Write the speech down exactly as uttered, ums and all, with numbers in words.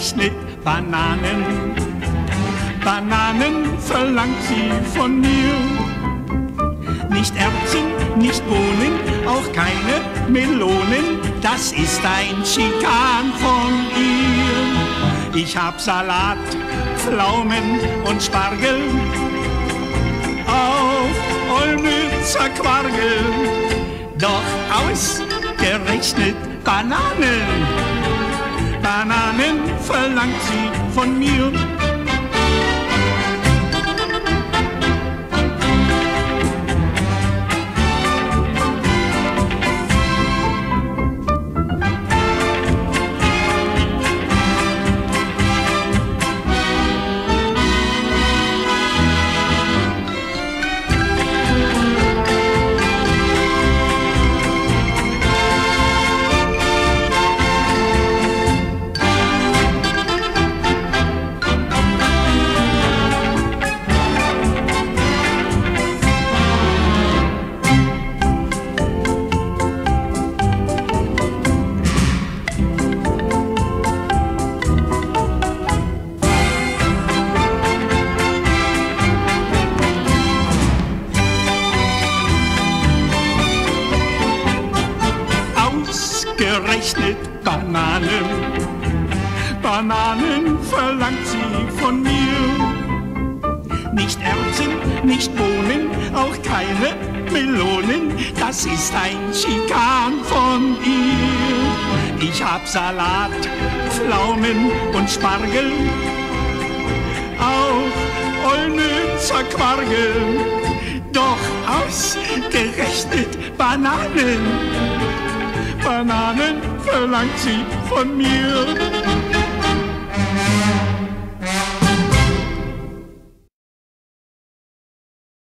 ausgerechnet Bananen. Bananen verlangt sie von mir. Nicht Erbsen, nicht Bohnen, auch keine Melonen, das ist ein Schikan von ihr. Ich hab Salat, Pflaumen und Spargel, auch Olmützer Quargel, doch ausgerechnet Bananen. Bananen verlangt sie von mir. Gerechnet Bananen, Bananen verlangt sie von mir. Nicht Erbsen, nicht Bohnen, auch keine Melonen, das ist ein Schikan von ihr. Ich hab Salat, Pflaumen und Spargel, auch Olmützer Quargel, doch ausgerechnet Bananen. Bananen verlangt sie von mir.